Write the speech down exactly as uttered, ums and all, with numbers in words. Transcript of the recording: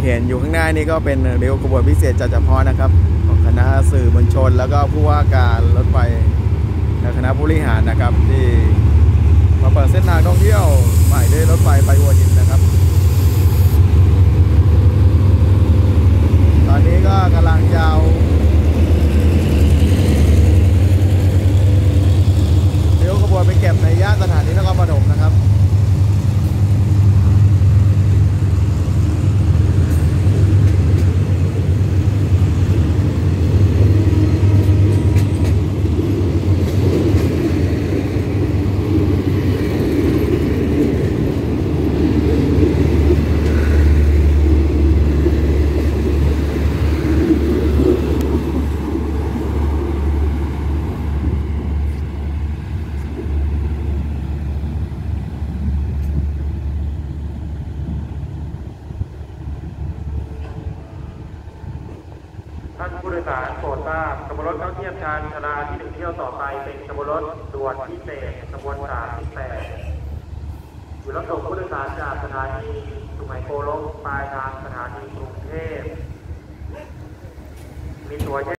เห็นอยู่ข้างหน้านี่ก็เป็นเร็วขบวนพิเศษจัดเฉพาะนะครับของคณะสื่อมวลชนแล้วก็ผู้ว่าการรถไฟและคณะผู้บริหารนะครับที่มาเปิดเส้นทางท่องเที่ยวใหม่ด้วยรถไฟไปหัวหินนะครับตอนนี้ก็กำลังยาวเร็วขบวนไปเก็บในย่านสถานีนครปฐมนะครับท่านผู้โดยสารโปรดทราบขบวนรถเข้าเทียบชานชาลาที่หนึ่งเที่ยวต่อไปเป็นขบวนรถด่วนพิเศษขบวนสามสิบแปดอยู่รับส่งผู้โดยสารจากสถานีสุไหงโกลกปลายทางสถานีกรุงเทพมีตัว